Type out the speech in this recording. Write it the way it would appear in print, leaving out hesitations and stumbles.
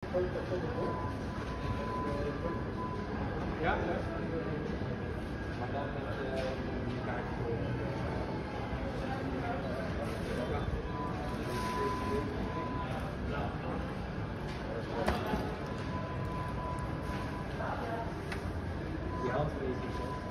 Ja, maar dan met kaart voor. Die hand is